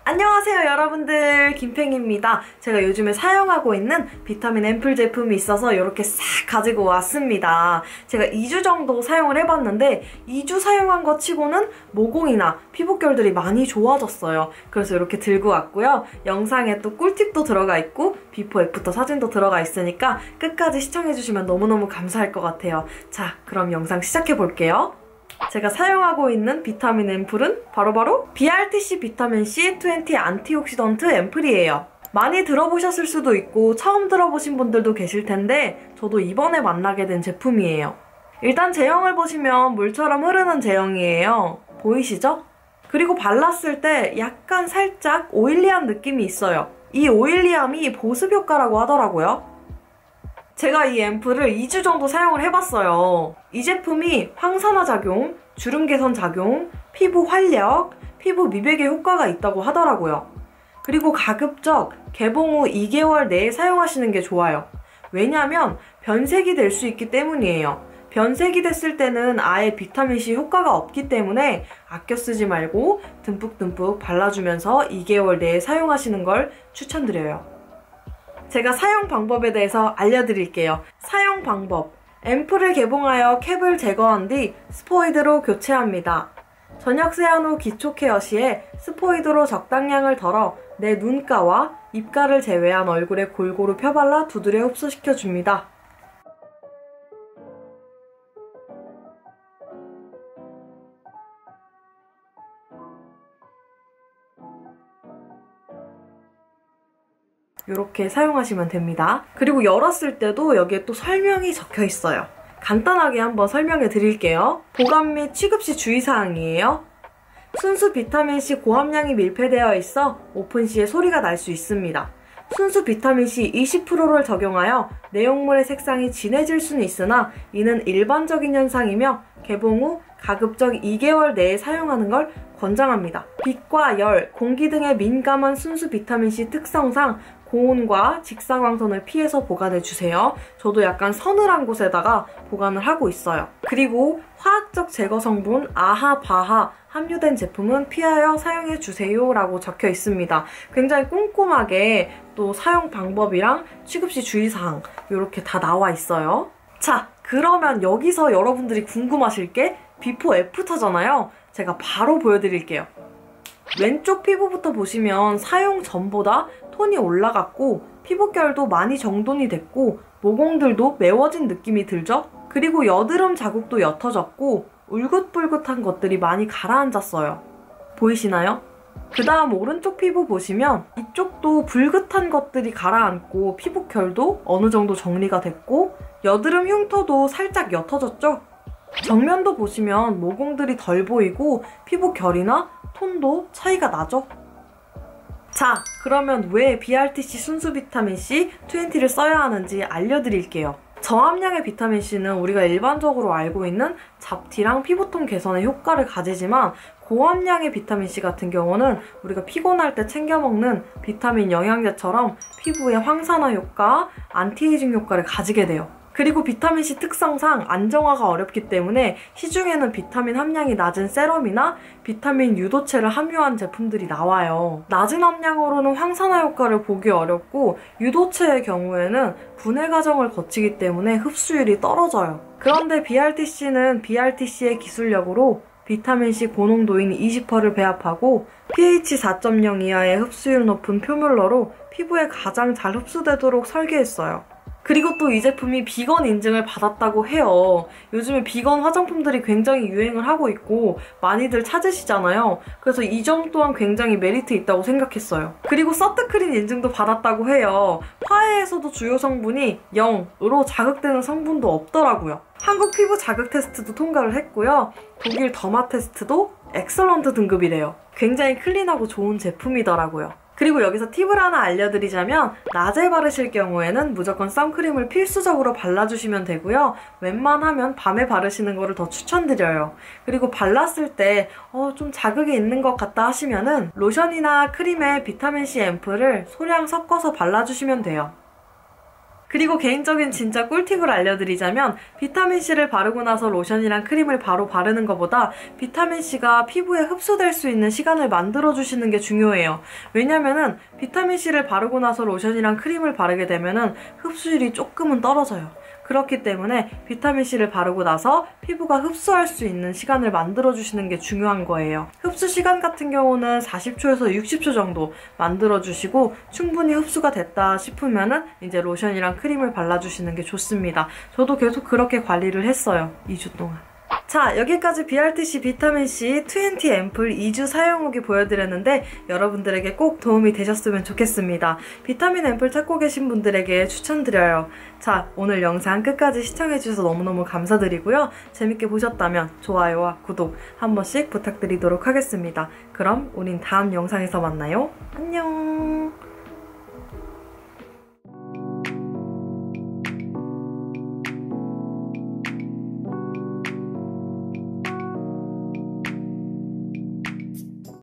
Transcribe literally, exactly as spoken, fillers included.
안녕하세요 여러분들, 김팽입니다. 제가 요즘에 사용하고 있는 비타민 앰플 제품이 있어서 이렇게 싹 가지고 왔습니다. 제가 이 주 정도 사용을 해봤는데 이 주 사용한 것 치고는 모공이나 피부결들이 많이 좋아졌어요. 그래서 이렇게 들고 왔고요. 영상에 또 꿀팁도 들어가 있고 비포 애프터 사진도 들어가 있으니까 끝까지 시청해주시면 너무너무 감사할 것 같아요. 자, 그럼 영상 시작해볼게요. 제가 사용하고 있는 비타민 앰플은 바로바로 비알티씨 비타민C 이십 안티옥시던트 앰플이에요. 많이 들어보셨을 수도 있고 처음 들어보신 분들도 계실 텐데 저도 이번에 만나게 된 제품이에요. 일단 제형을 보시면 물처럼 흐르는 제형이에요. 보이시죠? 그리고 발랐을 때 약간 살짝 오일리한 느낌이 있어요. 이 오일리함이 보습 효과라고 하더라고요. 제가 이 앰플을 이 주 정도 사용을 해봤어요. 이 제품이 항산화 작용, 주름 개선 작용, 피부 활력, 피부 미백에 효과가 있다고 하더라고요. 그리고 가급적 개봉 후 이 개월 내에 사용하시는 게 좋아요. 왜냐면 변색이 될 수 있기 때문이에요. 변색이 됐을 때는 아예 비타민C 효과가 없기 때문에 아껴 쓰지 말고 듬뿍듬뿍 발라주면서 이 개월 내에 사용하시는 걸 추천드려요. 제가 사용 방법에 대해서 알려드릴게요. 사용 방법. 앰플을 개봉하여 캡을 제거한 뒤 스포이드로 교체합니다. 저녁 세안 후 기초 케어 시에 스포이드로 적당량을 덜어 내 눈가와 입가를 제외한 얼굴에 골고루 펴발라 두드려 흡수시켜줍니다. 이렇게 사용하시면 됩니다. 그리고 열었을 때도 여기에 또 설명이 적혀 있어요. 간단하게 한번 설명해 드릴게요. 보관 및 취급 시 주의사항이에요. 순수 비타민C 고함량이 밀폐되어 있어 오픈 시에 소리가 날 수 있습니다. 순수 비타민C 이십 퍼센트를 적용하여 내용물의 색상이 진해질 수는 있으나 이는 일반적인 현상이며 개봉 후 가급적 이 개월 내에 사용하는 걸 권장합니다. 빛과 열, 공기 등에 민감한 순수 비타민C 특성상 고온과 직사광선을 피해서 보관해주세요. 저도 약간 서늘한 곳에다가 보관을 하고 있어요. 그리고 화학적 제거 성분 아하, 바하 함유된 제품은 피하여 사용해주세요 라고 적혀 있습니다. 굉장히 꼼꼼하게 또 사용 방법이랑 취급시 주의사항 이렇게 다 나와 있어요. 자, 그러면 여기서 여러분들이 궁금하실 게 비포 애프터잖아요. 제가 바로 보여드릴게요. 왼쪽 피부부터 보시면 사용 전보다 톤이 올라갔고 피부결도 많이 정돈이 됐고 모공들도 매워진 느낌이 들죠? 그리고 여드름 자국도 옅어졌고 울긋불긋한 것들이 많이 가라앉았어요. 보이시나요? 그 다음 오른쪽 피부 보시면 이쪽도 불긋한 것들이 가라앉고 피부결도 어느 정도 정리가 됐고 여드름 흉터도 살짝 옅어졌죠? 정면도 보시면 모공들이 덜 보이고 피부결이나 톤도 차이가 나죠? 자, 그러면 왜 비알티씨 순수 비타민C 이십를 써야 하는지 알려드릴게요. 저함량의 비타민C는 우리가 일반적으로 알고 있는 잡티랑 피부톤 개선에 효과를 가지지만 고함량의 비타민C 같은 경우는 우리가 피곤할 때 챙겨 먹는 비타민 영양제처럼 피부의 황산화 효과, 안티에이징 효과를 가지게 돼요. 그리고 비타민C 특성상 안정화가 어렵기 때문에 시중에는 비타민 함량이 낮은 세럼이나 비타민 유도체를 함유한 제품들이 나와요. 낮은 함량으로는 황산화 효과를 보기 어렵고 유도체의 경우에는 분해 과정을 거치기 때문에 흡수율이 떨어져요. 그런데 비알티씨는 비알티씨의 기술력으로 비타민C 고농도인 이십 퍼센트를 배합하고 피에이치 사 점 영 이하의 흡수율 높은 표뮬러로 피부에 가장 잘 흡수되도록 설계했어요. 그리고 또 이 제품이 비건 인증을 받았다고 해요. 요즘에 비건 화장품들이 굉장히 유행을 하고 있고 많이들 찾으시잖아요. 그래서 이 점 또한 굉장히 메리트 있다고 생각했어요. 그리고 서트크린 인증도 받았다고 해요. 화해에서도 주요 성분이 영으로 자극되는 성분도 없더라고요. 한국 피부 자극 테스트도 통과를 했고요. 독일 더마 테스트도 엑설런트 등급이래요. 굉장히 클린하고 좋은 제품이더라고요. 그리고 여기서 팁을 하나 알려드리자면 낮에 바르실 경우에는 무조건 선크림을 필수적으로 발라주시면 되고요. 웬만하면 밤에 바르시는 거를 더 추천드려요. 그리고 발랐을 때 어, 좀 자극이 있는 것 같다 하시면은 로션이나 크림에 비타민C 앰플을 소량 섞어서 발라주시면 돼요. 그리고 개인적인 진짜 꿀팁을 알려드리자면 비타민C를 바르고 나서 로션이랑 크림을 바로 바르는 것보다 비타민C가 피부에 흡수될 수 있는 시간을 만들어주시는 게 중요해요. 왜냐면은 비타민C를 바르고 나서 로션이랑 크림을 바르게 되면은 흡수율이 조금은 떨어져요. 그렇기 때문에 비타민C를 바르고 나서 피부가 흡수할 수 있는 시간을 만들어주시는 게 중요한 거예요. 흡수 시간 같은 경우는 사십 초에서 육십 초 정도 만들어주시고 충분히 흡수가 됐다 싶으면은 이제 로션이랑 크림을 발라주시는 게 좋습니다. 저도 계속 그렇게 관리를 했어요. 이 주 동안. 자, 여기까지 비알티씨 비타민C 이십 앰플 이 주 사용 후기 보여드렸는데 여러분들에게 꼭 도움이 되셨으면 좋겠습니다. 비타민 앰플 찾고 계신 분들에게 추천드려요. 자, 오늘 영상 끝까지 시청해주셔서 너무너무 감사드리고요. 재밌게 보셨다면 좋아요와 구독 한 번씩 부탁드리도록 하겠습니다. 그럼 우린 다음 영상에서 만나요. 안녕.